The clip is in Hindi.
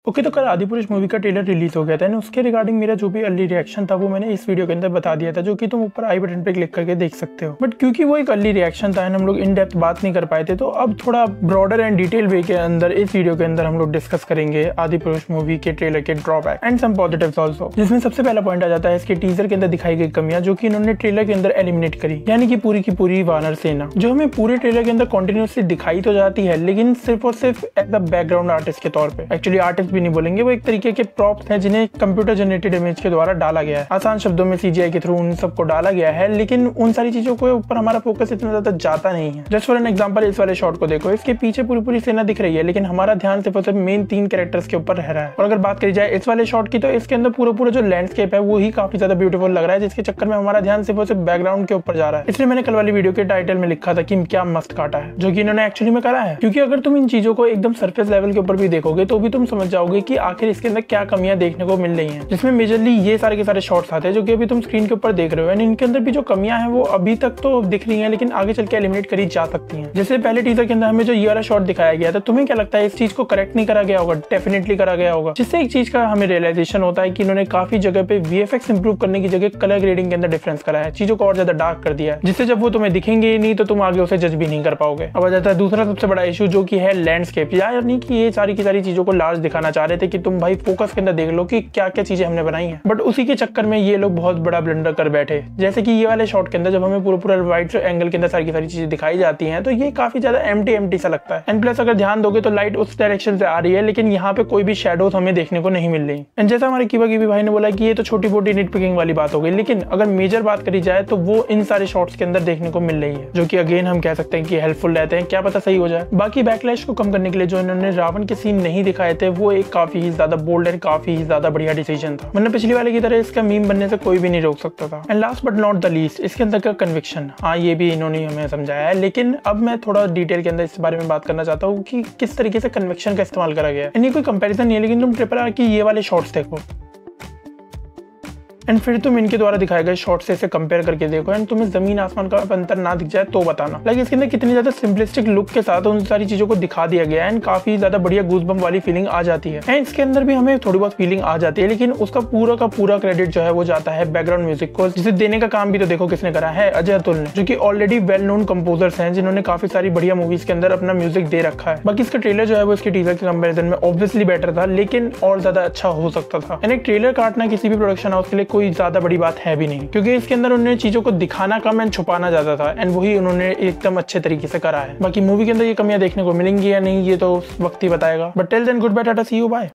ओके, तो कल आदिपुरुष मूवी का ट्रेलर रिलीज हो गया था, उसके रिगार्डिंग मेरा जो भी अर्ली रिएक्शन था वो मैंने इस वीडियो के अंदर बता दिया था, जो कि तुम ऊपर आई बटन पे क्लिक करके देख सकते हो। बट क्योंकि वो एक अर्ली रिएक्शन था, हम लोग इन डेप्थ बात नहीं कर पाए थे, तो अब थोड़ा ब्रॉडर एंड डिटेल वे के अंदर इस वीडियो के अंदर हम लोग डिस्कस करेंगे आदिपुरुष मूवी के ट्रेलर के drawback and some positives also. जिसमें सबसे पहला पॉइंट आ जाता है इसके टीजर के अंदर दिखाई गई कमियां, जो कि इन्होंने ट्रेलर के अंदर एलिमिनेट करी, यानी कि पूरी की पूरी वानर सेना जो हमें पूरे ट्रेलर के अंदर कंटिन्यूसली दिखाई तो जाती है, लेकिन सिर्फ और सिर्फ एज अ बैकग्राउंड आर्टिस्ट के तौर पे। एक्चुअली आर्टिस्ट भी नहीं बोलेंगे, वो एक तरीके के प्रॉप्स हैं जिन्हें कंप्यूटर जनरेटेड इमेज के द्वारा डाला गया है। आसान शब्दों में सीजीआई के थ्रू उन सबको डाला गया है, लेकिन उन सारी चीजों के ऊपर हमारा फोकस इतना ज्यादा जाता नहीं है। जस्ट फॉर एन एग्जांपल, इस वाले शॉट को देखो, इसके पीछे पूरी पूरी सेना दिख रही है, लेकिन हमारा ध्यान सिर्फ और सिर्फ मेन 3 कैरेक्टर्स के ऊपर रह रहा है। और अगर बात करी जाए इस वाले शॉट की, तो इसके अंदर पूरा जो लैंडस्केप है वो ही काफी ज्यादा ब्यूटीफुल लग रहा है, जिसके चक्कर में हमारा ध्यान सिर्फ और सिर्फ बैकग्राउंड के ऊपर जा रहा है। इसलिए मैंने कल वाली वीडियो के टाइटल में लिखा था कि क्या मस्त काटा है, जो कि इन्होंने एक्चुअली में करा है। क्योंकि अगर तुम इन चीजों को एकदम सरफेस लेवल के ऊपर भी देखोगे तो भी तुम समझ जाओगे कि आखिर इसके अंदर क्या कमियां देखने को मिल रही हैं, जिसमें मेजरली ये सारे के सारे शॉट्स आते हैं जो कि अभी तुम स्क्रीन के ऊपर देख रहे हो। एंड इनके अंदर भी जो कमियां हैं वो अभी तक तो दिख रही हैं, लेकिन आगे चल के एलिमिनेट करी जा सकती हैं। जैसे पहले टीजर के अंदर हमें जो ये वाला शॉट दिखाया गया था, तुम्हें क्या लगता है इस चीज को करेक्ट नहीं करा गया होगा? डेफिनेटली करा गया होगा, जिससे एक चीज का हमें रियलाइजेशन होता है कि इन्होंने काफी जगह पे वीएफएक्स इंप्रूव करने की जगह कलर ग्रेडिंग के अंदर डिफरेंस करा है, चीजों को और ज्यादा डार्क कर दिया है, जिससे जब वो तुम्हें दिखेंगे नहीं तो तुम आगे उसे जज भी नहीं कर पाओगे। अब आ जाता है दूसरा सबसे बड़ा इशू, जो कि है लैंडस्केप। यानी कि ये सारी की सारी चीजों को लार्ज दिखाना चाह रहे थे कि तुम भाई फोकस के अंदर देख लो कि क्या क्या चीजें हमने बनाई हैं, बट उसी के चक्कर में ये लोग बहुत बड़ा ब्लंडर कर बैठे। जैसे कि ये वाले शॉट के अंदर जब हमें पूरा वाइड एंगल के अंदर सारी की सारी चीजें दिखाई जाती हैं, तो ये काफी ज्यादा एम्प्टी सा लगता है। एंड प्लस अगर ध्यान दोगे तो लाइट उस डायरेक्शन से आ रही है, लेकिन यहाँ पे कोई भी शेडोज हमें देखने को नहीं मिल रही। एंड जैसा हमारे कीवा कीवी भाई ने बोला कि ये तो छोटी मोटी निट पिकिंग वाली बात हो गई, लेकिन अगर मेजर बात करी जाए तो वो इन सारे शॉट्स के अंदर देखने को मिल रही है, जो कि अगेन हम कह सकते हैं कि हेल्पफुल रहते हैं, क्या पता सही हो जाए। बाकी बैकलैश को कम करने के लिए जो इन्होंने रावण के सीन नहीं दिखाए थे, वो एक काफी ही ज्यादा बोल्ड एंड काफी ही ज्यादा बढ़िया डिसीजन था, वरना पिछली वाले की तरह इसका मीम बनने से कोई भी नहीं रोक सकता था। And last but not the least, इसके अंदर का कन्विक्शन, हाँ ये भी इन्होंने हमें समझाया है, लेकिन अब मैं थोड़ा डिटेल के अंदर इस बारे में बात करना चाहता हूँ कि किस तरीके से कन्विक्शन का इस्तेमाल करा गया है। ये कोई कंपैरिजन नहीं है, लेकिन तुम ट्रिपल की ये वाले शॉट्स देखो एंड फिर तुम इनके द्वारा दिखाए गए शॉट से इसे कंपेयर करके देखो, एंड तुम्हें जमीन आसमान का अंतर ना दिख जाए तो बताना। लाइक इसके अंदर कितनी ज्यादा सिंपलिस्टिक लुक के साथ उन सारी चीजों को दिखा दिया गया है, एंड काफी ज्यादा बढ़िया गूज़बम्प वाली फीलिंग आ जाती है। एंड इसके अंदर भी हमें थोड़ी बहुत फीलिंग आ जाती है, लेकिन उसका पूरा का पूरा क्रेडिट जो है वो जाता है बैकग्राउंड म्यूजिक को, जिसे देने का काम भी तो देखो किसने करा है, अजय अतुल ने, जो कि ऑलरेडी वेल नोन कंपोजर्स हैं, जिन्होंने काफी सारी बढ़िया मूवीज के अंदर अपना म्यूजिक दे रखा है। बाकी इसका ट्रेलर जो है वो इसके टीजर के कंपेरिजन में ऑब्वियसली बेटर था, लेकिन और ज्यादा अच्छा हो सकता था। एंड एक ट्रेलर काटना किसी भी प्रोडक्शन हाउस के लिए कोई ज्यादा बड़ी बात है भी नहीं, क्योंकि इसके अंदर उन्होंने चीजों को दिखाना कम एंड छुपाना ज्यादा था, एंड वही उन्होंने एकदम अच्छे तरीके से करा है। बाकी मूवी के अंदर ये कमियां देखने को मिलेंगी या नहीं, ये तो वक्त ही बताएगा। But till then good bye, tata, see you, bye.